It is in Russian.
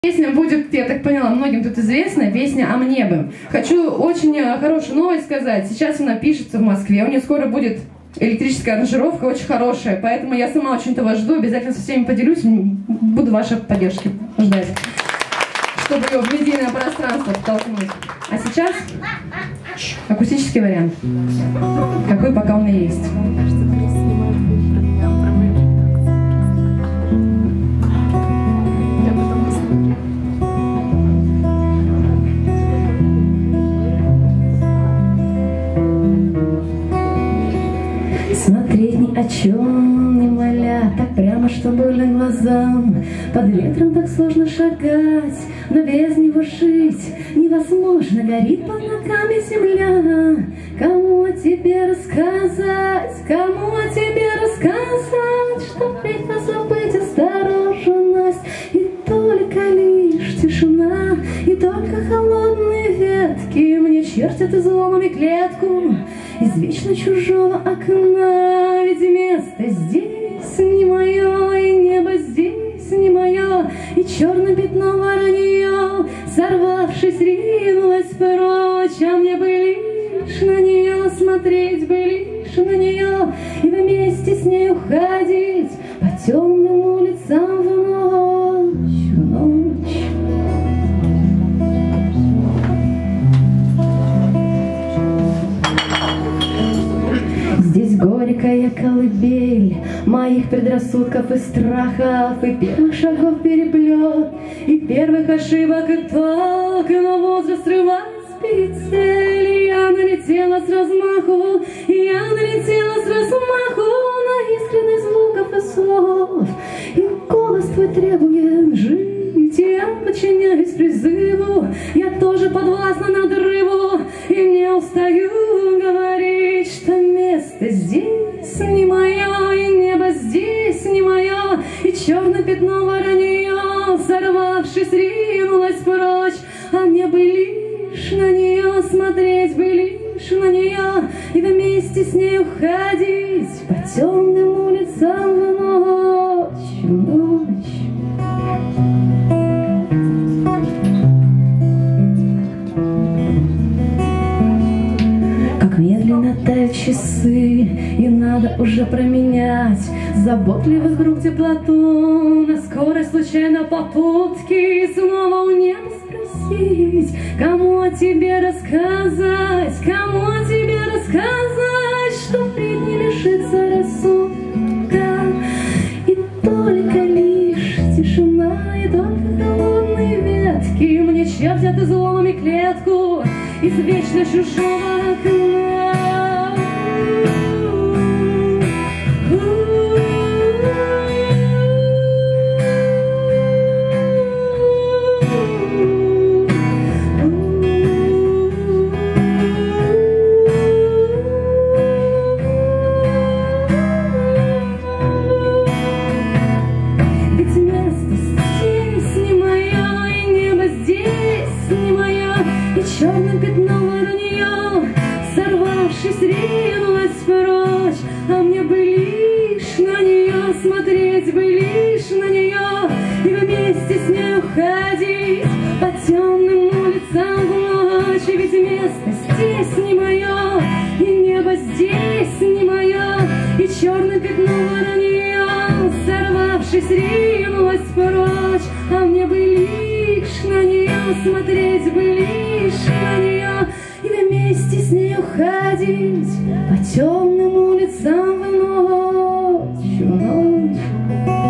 Песня будет, я так поняла, многим тут известная, песня «А мне бы». Хочу очень хорошую новость сказать. Сейчас она пишется в Москве, у нее скоро будет электрическая аранжировка, очень хорошая, поэтому я сама очень этого жду, обязательно со всеми поделюсь, буду вашей поддержки ждать, чтобы ее в медийное пространство втолкнуть. А сейчас акустический вариант, какой пока он и есть. Смотреть ни о чем не моля, так прямо, что больно глазам. Под ветром так сложно шагать, но без него жить невозможно. Горит под ногами земля. Кому о тебе рассказать, кому о тебе рассказать, что впредь позабыть осторожность. И только лишь тишина, и только холодные ветки мне чертят изломами клетку из вечно чужого окна. Ведь место здесь не мое, и небо здесь не мое, и черное пятно воронье, сорвавшись, ринулась прочь. А мне бы лишь на нее смотреть, бы лишь на нее, и вместе с ней уходить по темным улицам в ночь, в ночь. Здесь горькая колыбель моих предрассудков и страхов, и первых шагов переплет, и первых ошибок итог, но возраст срывает с петель. Я налетела с размаху, я налетела с размаху на искренность звуков и слов, и голос твой требует жить. Я подчиняюсь призыву, я тоже подвластна надрыву, и не устаю говорить, что место здесь не мое, и небо здесь не мое, и черное пятно воронье, сорвавшись, ринулась прочь. А мне бы лишь на нее смотреть, бы лишь на нее, и вместе с ней уходить по темным улицам в ночь, в ночь. Как медленно тают часы, и надо уже променять заботливых рук теплоту на скорость случайно попутки, и снова у неба спросить, кому о тебе рассказать, кому о тебе рассказать, что впредь не лишится рассудка. И только лишь тишина, и только холодные ветки мне чертят изломами клетку из вечно чужого окна. Ведь место здесь не мое, и небо здесь не мое, и черное пятно воронье, сорвавшись, ринулась прочь. А мне бы лишь на нее смотреть, бы лишь на нее, и вместе с ней уходить по темным улицам в ночь. Ведь место здесь не мое, и небо здесь не мое, и черное пятно воронье, сорвавшись, ринулась прочь. А мне бы лишь на нее смотреть, бы лишь на нее, и вместе с ней уходить по темным улицам в ночь, в ночь.